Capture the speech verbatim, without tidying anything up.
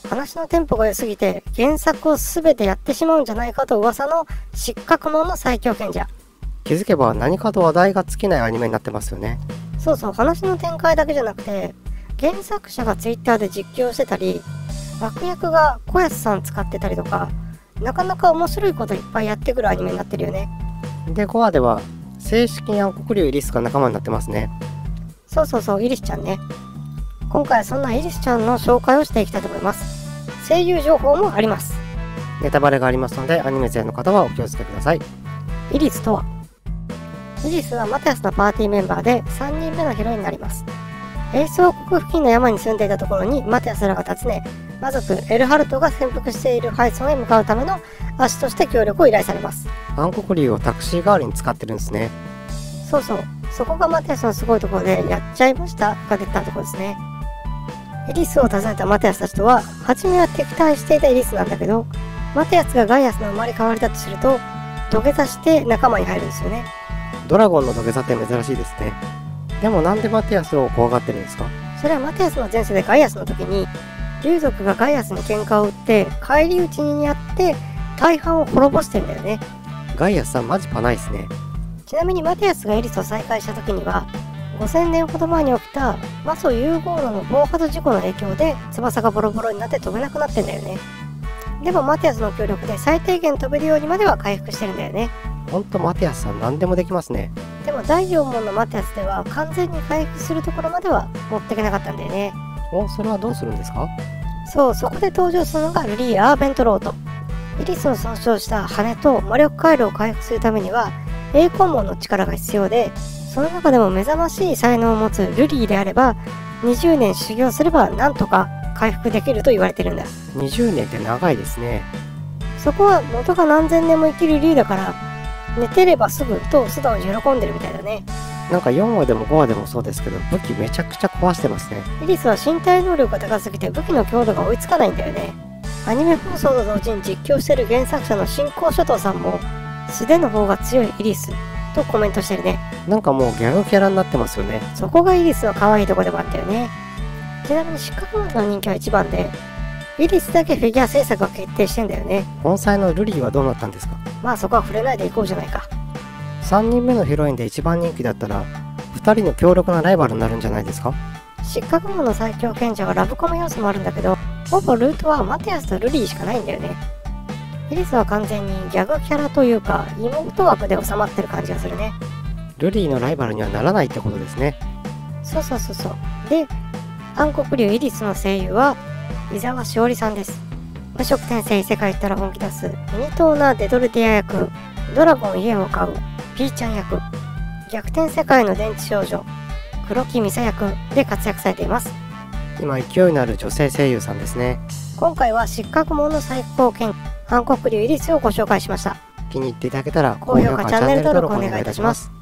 話のテンポが良すぎて原作を全てやってしまうんじゃないかと噂の失格門の最強賢者。 気づけば何かと話題が尽きないアニメになってますよね。 そうそう、話の展開だけじゃなくて原作者がツイッターで実況してたり、脇役が小安さん使ってたりとか、なかなか面白いこといっぱいやってくるアニメになってるよね。 でごわでは正式に暗黒竜イリスが仲間になってますね。 そうそうそう、イリスちゃんね。今回はそんなイリスちゃんの紹介をしていきたいと思います。声優情報もあります。 ネタバレがありますのでアニメ勢の方はお気をつけください。 イリスとは、イリスはマティアスのパーティーメンバーでさんにんめのヒロインになります。エース王国付近の山に住んでいたところにマティアスらが訪ね、魔族エルハルトが潜伏しているハイソンへ向かうための足として協力を依頼されます。 暗黒竜をタクシー代わりに使ってるんですね。 そうそう、そこがマティアスのすごいところで、やっちゃいましたが出たところですね。イリスを訪ねたマティアスたちとは初めは敵対していたイリスなんだけど、マティアスがガイアスの生まれ変わりだとすると土下座して仲間に入るんですよね。 ドラゴンの土下座って珍しいですね。でもなんでマティアスを怖がってるんですか？ それはマティアスの前世でガイアスの時に竜族がガイアスに喧嘩を売って返り討ちにやって大半を滅ぼしてるんだよね。 ガイアスさんマジパないですね。 ちなみにマティアスがイリスと再会した時にはごせんねんほど前に起きた魔素融合炉の暴発事故の影響で翼がボロボロになって飛べなくなってんだよね。でもマティアスの協力で最低限飛べるようにまでは回復してるんだよね。 ほんとマティアスさん何でもできますね。 でもだいよん問のマティアスでは完全に回復するところまでは持っていけなかったんだよね。 お、それはどうするんですか？ そう、そこで登場するのがルリー・アーベントロート。イリスの損傷した羽と魔力回路を回復するためには栄光門の力が必要で、その中でも目覚ましい才能を持つルリーであればにじゅうねん修行すればなんとか回復できると言われてるんだ。 にじゅうねんって長いですね。 そこは元が何千年も生きるリーだから寝てればすぐと素直に喜んでるみたいだね。 なんかよんわでもごわでもそうですけど武器めちゃくちゃ壊してますね。 イリスは身体能力が高すぎて武器の強度が追いつかないんだよね。アニメ放送と同時に実況してる原作者の新興諸島さんも素手の方が強いイリスとコメントしてるね。 なんかもうギャグキャラになってますよね。 そこがイリスの可愛いとこでもあったよね。ちなみに失格門の人気は一番でイリスだけフィギュア制作が決定してんだよね。 本妻のルリーはどうなったんですか？ まあそこは触れないでいこうじゃないか。 さんにんめのヒロインで一番人気だったらふたりの強力なライバルになるんじゃないですか？ 失格門の最強賢者はラブコメ要素もあるんだけど、ほぼルートはマティアスとルリーしかないんだよね。イリスは完全にギャグキャラというか妹枠で収まってる感じがするね。 ルリーのライバルにはならないってことですね。 そうそうそうそう。で、暗黒竜イリスの声優は伊沢しおりさんです。無色転生異世界から本気出すミニトーナ・デドルティア役、ドラゴン家を買うピーちゃん役、逆転世界の電池少女黒木ミサ役で活躍されています。 今勢いのある女性声優さんですね。 今回は失格門の最高剣暗黒竜イリスをご紹介しました。 気に入っていただけたら高評価チャンネル登録お願いいたします。